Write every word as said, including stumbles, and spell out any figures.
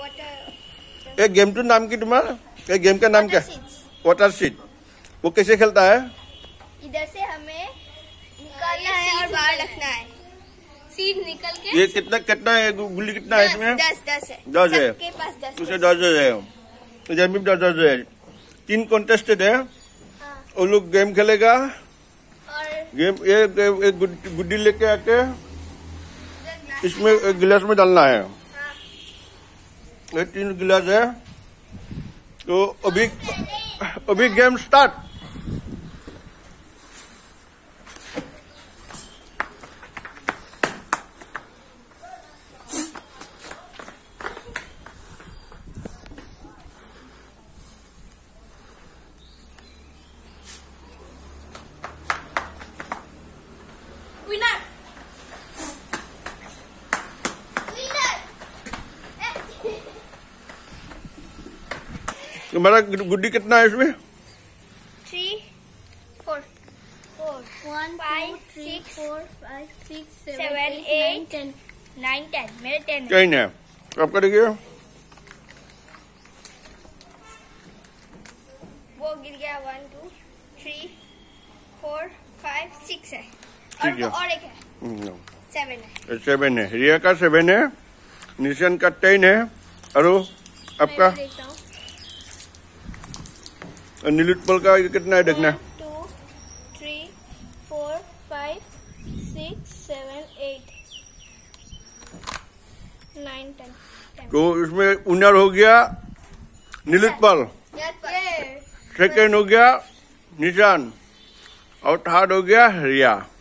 Water. एक game to नाम की तुम्हारा, एक गेम का नाम क्या? Water seat. वो कैसे खेलता है? इधर से हमें निकालना है और बाहर रखना है। सीट निकल के। ये कितना कितना है? गुल्ली कितना है इसमें? दस दस है। दस है। सबके पास दस। उसे दस है। इधर भी दस दस है। तीन कॉन्टेस्टेड है। वो लोग गेम खेलेगा। गेम एक एक गुड्डी लेके आके इसमें एक गिलास में डालना है। ये तीन गिलास है। तो अभी अभी गेम स्टार्ट। तुम्हारा गुड्डी कितना है इसमें? Three four four one five six four five six seven eight nine ten. मेरे टेन टेन है। आप करेंगे? वो गिर गया। One two three four five six है। ठीक है। और एक है सेवन है। सेवन है। रिया का सेवन है, निशान का टेन है, और आपका नीलोत्पल का कितना है देखना? Two three four five six seven eight nine ten. तो इसमें विनर हो गया नीलोत्पल, सेकेंड हो गया निशान और थर्ड हो गया रिया।